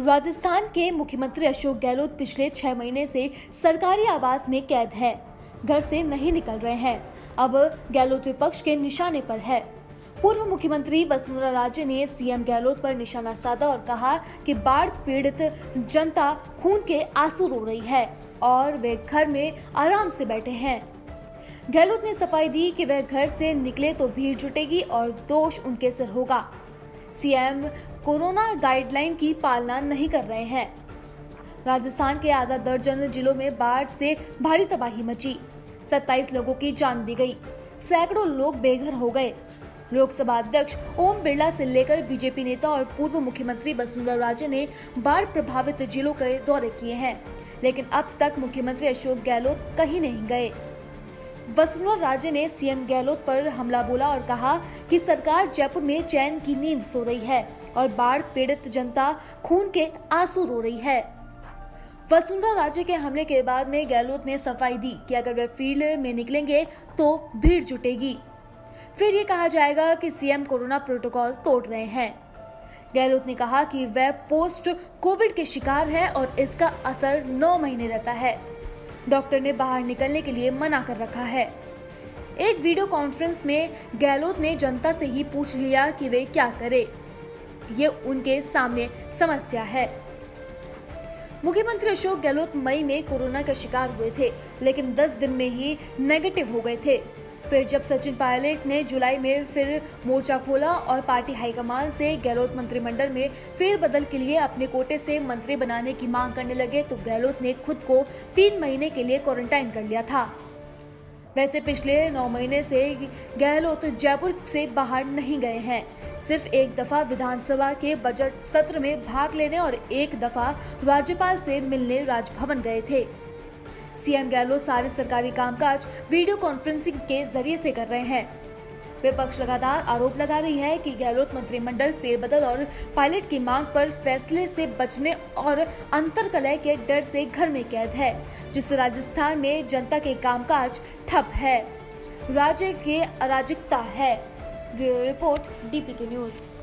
राजस्थान के मुख्यमंत्री अशोक गहलोत पिछले 6 महीने से सरकारी आवास में कैद है। घर से नहीं निकल रहे हैं। अब गहलोत विपक्ष के निशाने पर है। पूर्व मुख्यमंत्री वसुंधरा राजे ने सीएम गहलोत पर निशाना साधा और कहा कि बाढ़ पीड़ित जनता खून के आंसू रो रही है और वे घर में आराम से बैठे हैं। गहलोत ने सफाई दी कि वह घर से निकले तो भीड़ जुटेगी और दोष उनके सिर होगा। सीएम कोरोना गाइडलाइन की पालना नहीं कर रहे हैं। राजस्थान के आधा दर्जन जिलों में बाढ़ से भारी तबाही मची। 27 लोगों की जान भी गई। सैकड़ों लोग बेघर हो गए। लोकसभा अध्यक्ष ओम बिरला से लेकर बीजेपी नेता और पूर्व मुख्यमंत्री वसुंधरा राजे ने बाढ़ प्रभावित जिलों के दौरे किए हैं, लेकिन अब तक मुख्यमंत्री अशोक गहलोत कहीं नहीं गए। वसुंधरा राजे ने सीएम गहलोत पर हमला बोला और कहा कि सरकार जयपुर में चैन की नींद सो रही है और बाढ़ पीड़ित जनता खून के आंसू रो रही है। वसुंधरा राजे के हमले के बाद में गहलोत ने सफाई दी कि अगर वे फील्ड में निकलेंगे तो भीड़ जुटेगी। फिर ये कहा जाएगा कि सीएम कोरोना प्रोटोकॉल तोड़ रहे हैं। गहलोत ने कहा कि वह पोस्ट कोविड के शिकार है और इसका असर 9 महीने रहता है। डॉक्टर ने बाहर निकलने के लिए मना कर रखा है। एक वीडियो कॉन्फ्रेंस में गहलोत ने जनता से ही पूछ लिया कि वे क्या करें। ये उनके सामने समस्या है। मुख्यमंत्री अशोक गहलोत मई में कोरोना का शिकार हुए थे, लेकिन 10 दिन में ही नेगेटिव हो गए थे। फिर जब सचिन पायलट ने जुलाई में फिर मोर्चा खोला और पार्टी हाईकमान से गहलोत मंत्रिमंडल में फेरबदल के लिए अपने कोटे से मंत्री बनाने की मांग करने लगे तो गहलोत ने खुद को 3 महीने के लिए क्वारंटाइन कर लिया था। वैसे पिछले 9 महीने से गहलोत जयपुर से बाहर नहीं गए हैं। सिर्फ एक दफा विधानसभा के बजट सत्र में भाग लेने और एक दफा राज्यपाल से मिलने राजभवन गए थे। सीएम गहलोत सारे सरकारी कामकाज वीडियो कॉन्फ्रेंसिंग के जरिए से कर रहे हैं। विपक्ष लगातार आरोप लगा रही है कि गहलोत मंत्रिमंडल फेरबदल और पायलट की मांग पर फैसले से बचने और अंतर्कलह के डर से घर में कैद है, जिससे राजस्थान में जनता के कामकाज ठप है। राज्य के अराजकता है। Bureau report, DPK news.